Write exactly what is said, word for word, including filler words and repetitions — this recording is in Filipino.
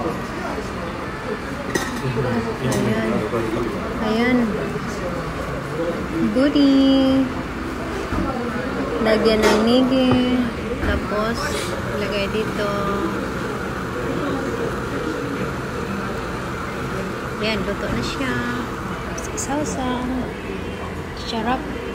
Ayan. Ayan. Booty. Lagyan ng nigi. Tapos, lagay dito. Ayan, luto na siya. Sausaw. Sarap.